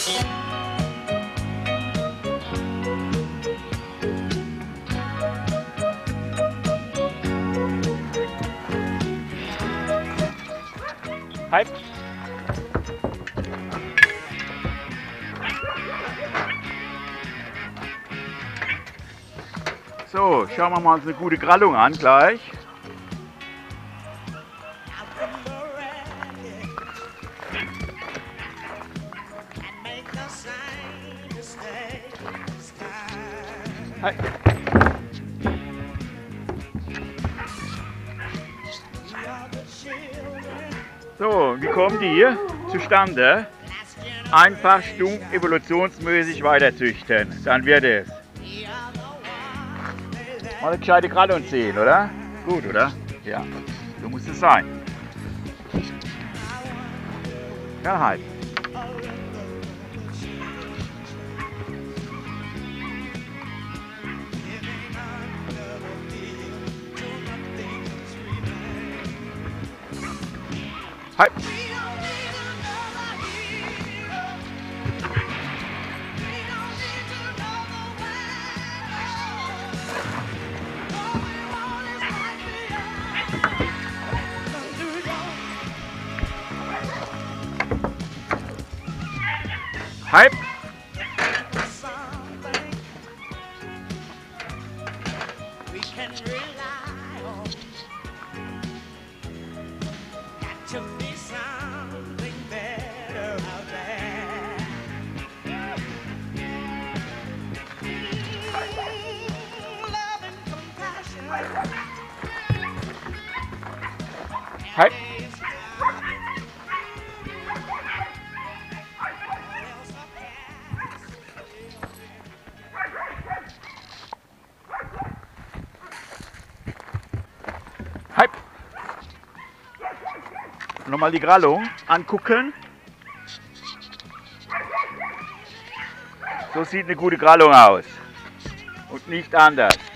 Hi. So, schauen wir mal uns eine gute Grallung an gleich. Hi. So, wie kommen die hier zustande? Einfach stumpf evolutionsmäßig weiterzüchten, dann wird es. Mal eine gescheite Grallung ziehen, oder? Gut, oder? Ja, so muss es sein. Ja, halt. Hi. Hi. Hi. Hi. Nochmal die Grallung angucken. So sieht eine gute Grallung aus und nicht anders.